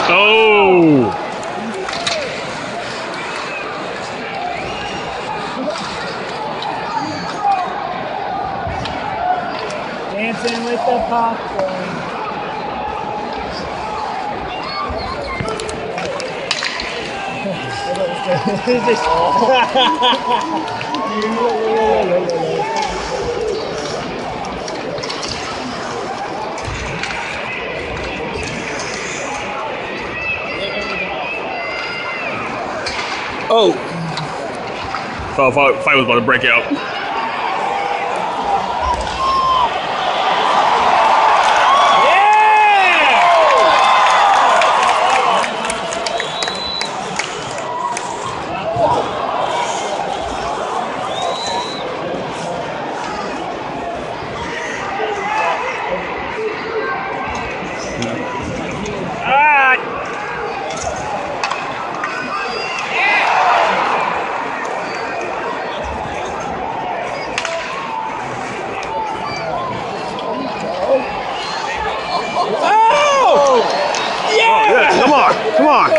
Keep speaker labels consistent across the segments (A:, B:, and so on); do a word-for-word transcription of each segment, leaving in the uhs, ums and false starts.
A: Oh!
B: Dancing with the popcorn. Just
A: Oh! Thought fight, fight was about to break out. Come on, come on.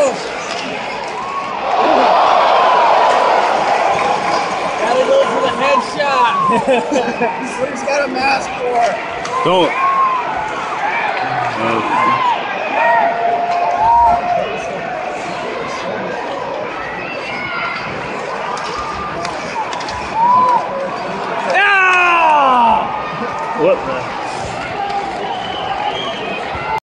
B: gotta go for the headshot. That's what he's got a mask for.
A: Don't.
B: Ah!
A: What the?